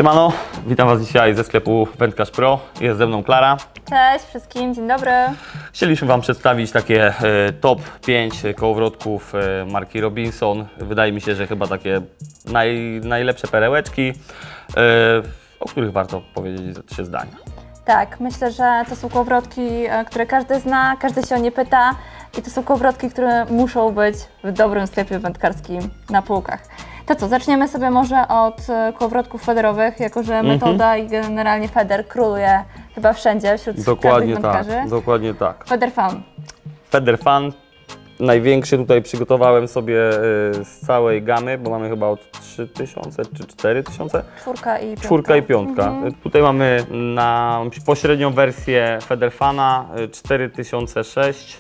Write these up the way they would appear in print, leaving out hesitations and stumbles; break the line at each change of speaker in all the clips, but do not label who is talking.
Siemano, witam Was dzisiaj ze sklepu Wędkarz Pro. Jest ze mną Klara.
Cześć wszystkim, dzień dobry.
Chcieliśmy Wam przedstawić takie top 5 kołowrotków marki Robinson. Wydaje mi się, że chyba takie najlepsze perełeczki, o których warto powiedzieć 3 zdania.
Tak, myślę, że to są kołowrotki, które każdy zna, każdy się o nie pyta i to są kołowrotki, które muszą być w dobrym sklepie wędkarskim na półkach. To co, zaczniemy sobie może od kołowrotków federowych, jako że metoda i generalnie feder króluje chyba wszędzie wśród każdych wędkarzy.
Dokładnie tak.
Feder Fun.
Feder Fun. Największy tutaj przygotowałem sobie z całej gamy, bo mamy chyba od 3000 czy 4000?
Czwórka i
piątka. Tutaj mamy na pośrednią wersję Feder Funa 4006,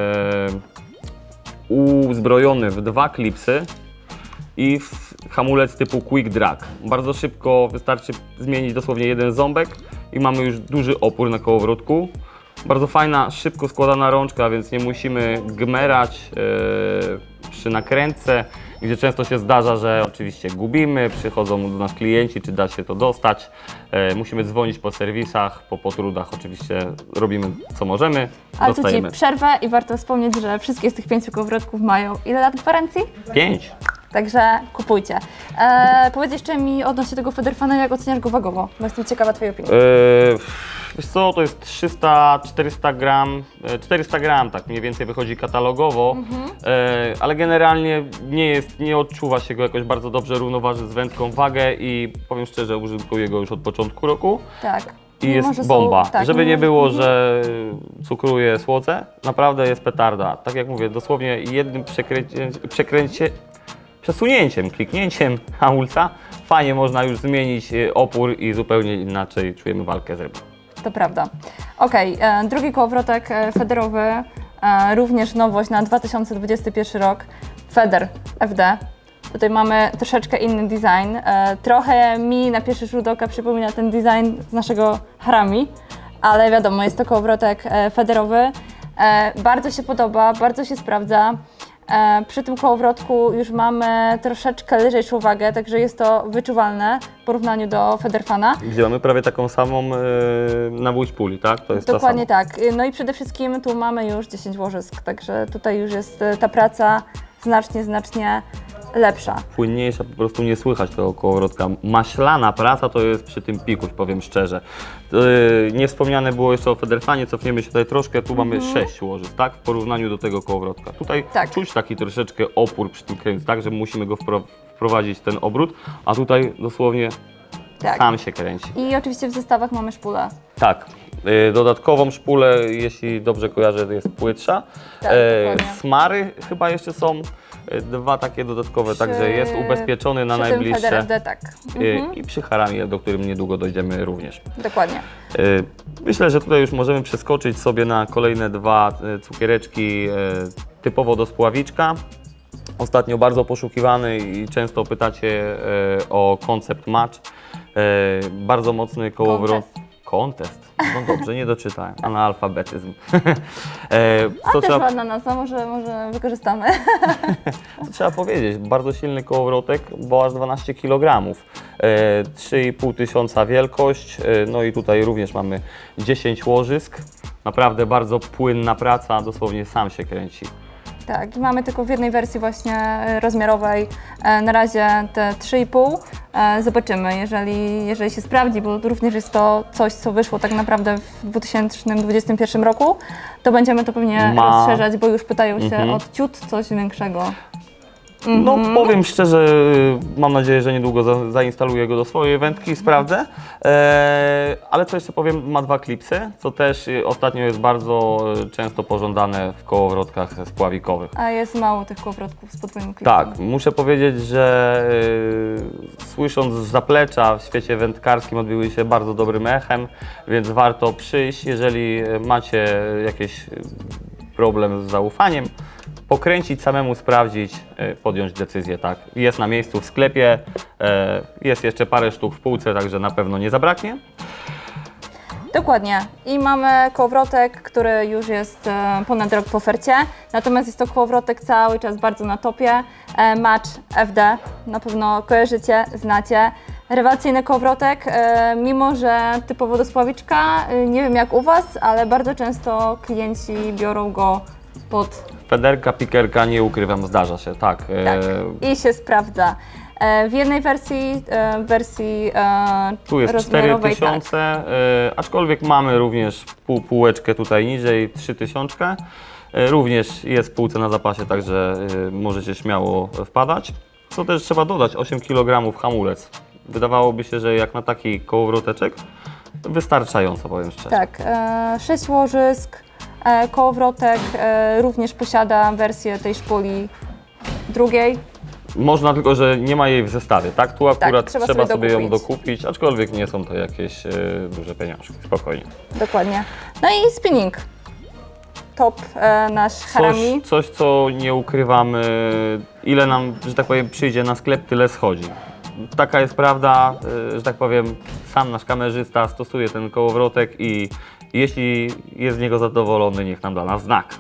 uzbrojony w 2 klipsy i hamulec typu Quick Drag. Bardzo szybko wystarczy zmienić dosłownie jeden ząbek i mamy już duży opór na kołowrotku. Bardzo fajna, szybko składana rączka, więc nie musimy gmerać przy nakrętce, gdzie często się zdarza, że oczywiście gubimy, przychodzą do nas klienci, czy da się to dostać. Musimy dzwonić po serwisach, po trudach, oczywiście robimy co możemy,
ale
dostajemy.
tu Ci przerwę i warto wspomnieć, że wszystkie z tych 5 kołowrotków mają ile lat gwarancji?
5.
Także kupujcie. Powiedz jeszcze mi odnośnie tego Feder Funa, jak oceniasz go wagowo, bo jestem ciekawa Twojej opinii.
Wiesz co, to jest 300-400 gram, 400 gram tak mniej więcej wychodzi katalogowo, ale generalnie nie odczuwa się go jakoś bardzo dobrze, równoważy z wędką wagę i powiem szczerze, użytkuję go już od początku roku.
Tak.
I jest bomba. Żeby nie było, że cukruje słoce, naprawdę jest petarda. Tak jak mówię, dosłownie jednym przesunięciem, kliknięciem hamulca, fajnie można już zmienić opór i zupełnie inaczej czujemy walkę z rybą.
To prawda. Okej, drugi kołowrotek federowy, również nowość na 2021 rok, Feder FD. Tutaj mamy troszeczkę inny design. Trochę mi na pierwszy rzut oka przypomina ten design z naszego harami, ale wiadomo, jest to kołowrotek federowy. Bardzo się podoba, bardzo się sprawdza. Przy tym kołowrotku już mamy troszeczkę lżejszą wagę, także jest to wyczuwalne w porównaniu do Feder Funa.
Gdzie mamy prawie taką samą nawódź puli, tak? To jest
dokładnie tak. No i przede wszystkim tu mamy już 10 łożysk, także tutaj już jest ta praca znacznie lepsza.
Płynniejsza, po prostu nie słychać tego kołowrotka. Maślana praca to jest przy tym pikuś, powiem szczerze. Nie wspomniane było jeszcze o Feder Funie, cofniemy się tutaj troszkę, tu mamy 6 łożysk, tak? W porównaniu do tego kołowrotka. Tutaj czuć taki troszeczkę opór przy tym kręcie, tak? Że musimy go wprowadzić ten obrót, a tutaj dosłownie sam się kręci.
I oczywiście w zestawach mamy szpulę.
Tak. Dodatkową szpulę, jeśli dobrze kojarzę, to jest płytsza.
Tak,
smary chyba jeszcze są 2 takie dodatkowe, także jest ubezpieczony na najbliższe.
Feder FD, tak.
I przy haramie, do którym niedługo dojdziemy również.
Dokładnie.
Myślę, że tutaj już możemy przeskoczyć sobie na kolejne 2 cukiereczki typowo do spławiczka. Ostatnio bardzo poszukiwany i często pytacie o koncept match. Bardzo mocny kołowrot. Kontest. No dobrze, nie doczytałem. Analfabetyzm.
Też ładna nazwa, może wykorzystamy.
To trzeba powiedzieć, bardzo silny kołowrotek, bo aż 12 kg. 3,5 tysiąca wielkość, no i tutaj również mamy 10 łożysk. Naprawdę bardzo płynna praca, dosłownie sam się kręci.
Tak, i mamy tylko w jednej wersji właśnie rozmiarowej, na razie te 3,5. Zobaczymy, jeżeli się sprawdzi, bo również jest to coś, co wyszło tak naprawdę w 2021 roku, to będziemy to pewnie rozszerzać, bo już pytają się o ciut coś większego.
No powiem szczerze, mam nadzieję, że niedługo zainstaluję go do swojej wędki i sprawdzę. Ale co jeszcze powiem, ma 2 klipsy, co też ostatnio jest bardzo często pożądane w kołowrotkach spławikowych.
A jest mało tych kołowrotków z podwójnym klipsem.
Tak, muszę powiedzieć, że słysząc z zaplecza w świecie wędkarskim odbiły się bardzo dobrym echem, więc warto przyjść, jeżeli macie jakiś problem z zaufaniem, pokręcić, samemu sprawdzić, podjąć decyzję, tak. Jest na miejscu w sklepie, jest jeszcze parę sztuk w półce, także na pewno nie zabraknie.
Dokładnie. I mamy kołowrotek, który już jest ponad rok w ofercie, natomiast jest to kołowrotek cały czas bardzo na topie. Match FD, na pewno kojarzycie, znacie. Rewelacyjny kołowrotek, mimo że typowo do spławiczka, nie wiem jak u Was, ale bardzo często klienci biorą go pod...
Federka, pikerka, nie ukrywam, zdarza się, tak.
Tak, i się sprawdza. W jednej wersji
Tu jest
rozmiarowej,
4000,
tak.
Aczkolwiek mamy również półeczkę tutaj niżej, 3000. Również jest w półce na zapasie, także możecie śmiało wpadać. Co też trzeba dodać, 8 kg hamulec. Wydawałoby się, że jak na taki kołowroteczek, wystarczająco, powiem szczerze.
Tak, 6 łożysk, kołowrotek również posiada wersję tej szpuli drugiej.
Można, tylko że nie ma jej w zestawie, tak? Tu akurat
trzeba
trzeba
sobie
sobie ją
dokupić.
dokupić, aczkolwiek nie są to jakieś duże pieniążki, spokojnie.
Dokładnie. No i spinning. Top nasz harami.
Coś, co nie ukrywam, ile nam, że tak powiem, przyjdzie na sklep, tyle schodzi. Taka jest prawda, że tak powiem, sam nasz kamerzysta stosuje ten kołowrotek i jeśli jest z niego zadowolony, niech nam da nas znak.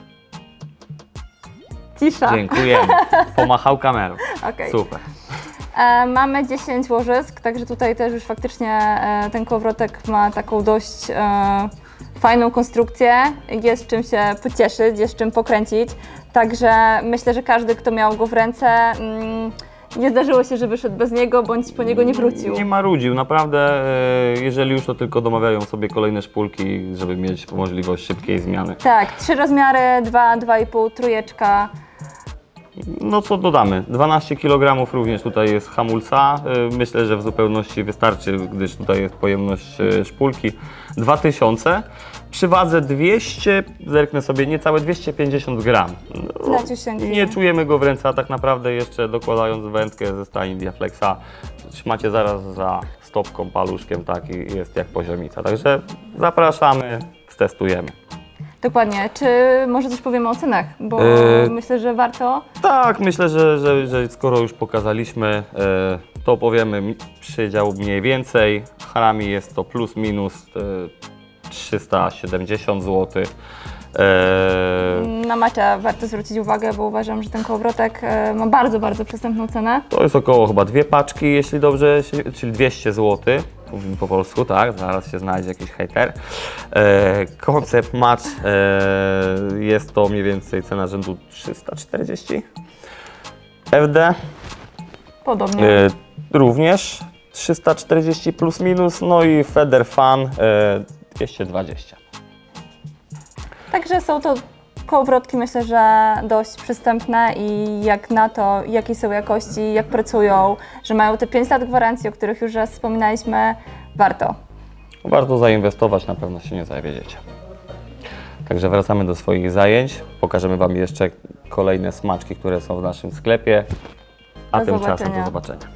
Cisza.
Dziękujemy. Pomachał kamerą.
Okej.
Super.
Mamy 10 łożysk, także tutaj też już faktycznie ten kołowrotek ma taką dość fajną konstrukcję. Jest czym się pocieszyć, jest czym pokręcić. Także myślę, że każdy, kto miał go w ręce, nie zdarzyło się, że wyszedł bez niego, bądź po niego nie wrócił.
Nie marudził, naprawdę, jeżeli już to tylko domawiają sobie kolejne szpulki, żeby mieć możliwość szybkiej zmiany.
Tak, 3 rozmiary, 2, 2,5, trójeczka.
No co dodamy, 12 kg również tutaj jest hamulca, myślę, że w zupełności wystarczy, gdyż tutaj jest pojemność szpulki. 2000, przy wadze 200, zerknę sobie, niecałe 250 gram. No,
Leciusieńki.
nie czujemy go w ręce, a tak naprawdę jeszcze dokładając wędkę ze stajni Diaflexa, macie zaraz za stopką, paluszkiem, tak, i jest jak poziomica. Także zapraszamy, stestujemy.
Dokładnie. Czy może coś powiemy o cenach? Bo myślę, że warto.
Tak, myślę, że skoro już pokazaliśmy, to powiemy przydział mniej więcej. Harami jest to plus minus 370 zł.
Na Macia warto zwrócić uwagę, bo uważam, że ten kołowrotek ma bardzo, bardzo przystępną cenę.
To jest około chyba 2 paczki, jeśli dobrze, czyli 200 zł. Mówimy po polsku, tak? Zaraz się znajdzie jakiś hejter. Koncept match jest to mniej więcej cena rzędu 340. FD
Podobnie.
również 340 plus minus, no i Feder Fan 220.
Także są to kołowrotki, myślę, że dość przystępne i jak na to, jakie są jakości, jak pracują, że mają te 5 lat gwarancji, o których już raz wspominaliśmy, warto.
Warto zainwestować, na pewno się nie zawiedziecie. Także wracamy do swoich zajęć. Pokażemy Wam jeszcze kolejne smaczki, które są w naszym sklepie. A
Do
tymczasem
zobaczenia.
do zobaczenia.